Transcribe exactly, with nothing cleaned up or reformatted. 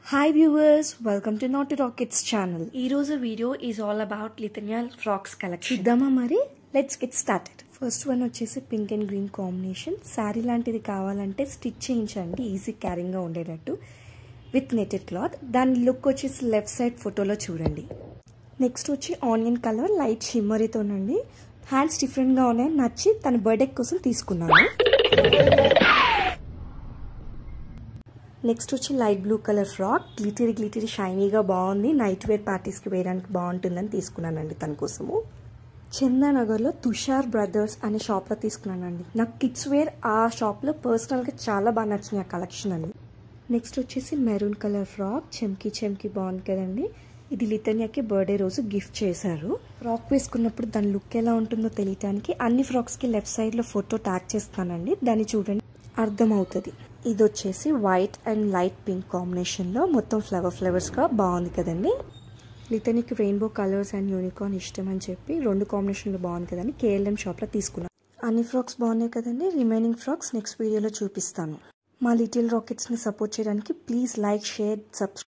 Hi viewers, welcome to Naughtyrockets channel. Ee roju video is all about Lithuania Frocks collection. Chuddama mari, let's get started. First one vachesi pink and green combination. Saree lantidi kavalante stitch cheyinchandi easy carrying ga undetattu with knitted cloth. Dan look vachesi left side photo lo chudandi. Next vachi onion color light shimmery tonandi. Hands different ga unnai nachi tana birthday kosam teeskunnanu. Next వచ్చి light blue colour frock glittery glittery షైనీగా బాగుంది. Night wear పార్టీస్కి వేయడానికి బాగుంటుందని తీసుకున్నానండి తన కోసము. చందానగర్లో Tushar brothers అనే షాప్లో తీసుకున్నానండి. నాకు కిడ్స్ వేర్ ఆ షాప్లో పర్సనల్గా చాలా బాగా నచ్చింది ఆ కలెక్షన్ అండి. నెక్స్ట్ వచ్చేసి మెరూన్ కలర్ ఫ్రాక్ చెమ్కి చెమ్కి బాగుంది కదండి. ఇది లిథానియాకి బర్త్డే రోజు గిఫ్ట్ చేశారు. ఫ్రాక్ వేసుకున్నప్పుడు దాని లుక్ ఎలా ఉంటుందో తెలియటానికి అన్ని ఫ్రాక్స్కి లెఫ్ట్ సైడ్లో ఫోటో ట్యాగ్ చేస్తానండి. దాన్ని చూడండి అర్థమవుతుంది. ఇది వచ్చేసి వైట్ అండ్ లైట్ పింక్ కాంబినేషన్లో మొత్తం ఫ్లవర్ ఫ్లవర్స్గా బాగుంది కదండి. లిథానియాకి రెయిన్బో కలర్స్ అండ్ యూనికార్న్ ఇష్టం అని చెప్పి రెండు కాంబినేషన్లో బాగుంది కదండి. కేఎల్ఎం షాప్లో తీసుకున్నాను. అన్ని ఫ్రాక్స్ బాగున్నాయి కదండి. రిమైనింగ్ ఫ్రాక్స్ నెక్స్ట్ వీడియోలో చూపిస్తాను. మా లిటిల్ రాకెట్స్ని సపోర్ట్ చేయడానికి ప్లీజ్ లైక్ షేర్ సబ్స్క్రైబ్.